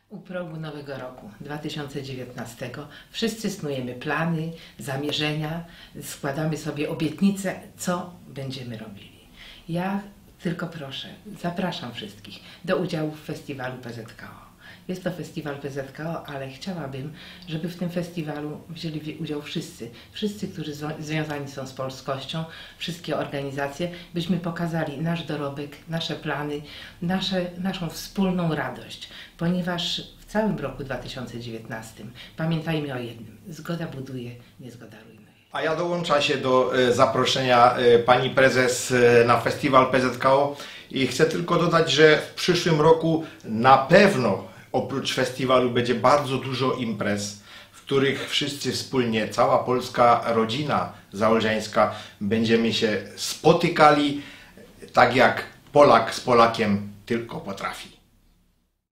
U progu nowego roku 2019 wszyscy snujemy plany, zamierzenia, składamy sobie obietnice, co będziemy robili. Ja tylko proszę, zapraszam wszystkich do udziału w festiwalu PZKO. Jest to festiwal PZKO, ale chciałabym, żeby w tym festiwalu wzięli udział wszyscy, którzy związani są z polskością, wszystkie organizacje, byśmy pokazali nasz dorobek, nasze plany, naszą wspólną radość, ponieważ w całym roku 2019 pamiętajmy o jednym: zgoda buduje, niezgoda rujnuje. A ja dołączam się do zaproszenia pani prezes na festiwal PZKO i chcę tylko dodać, że w przyszłym roku na pewno oprócz festiwalu będzie bardzo dużo imprez, w których wszyscy wspólnie, cała polska rodzina zaolziańska, będziemy się spotykali tak jak Polak z Polakiem tylko potrafi.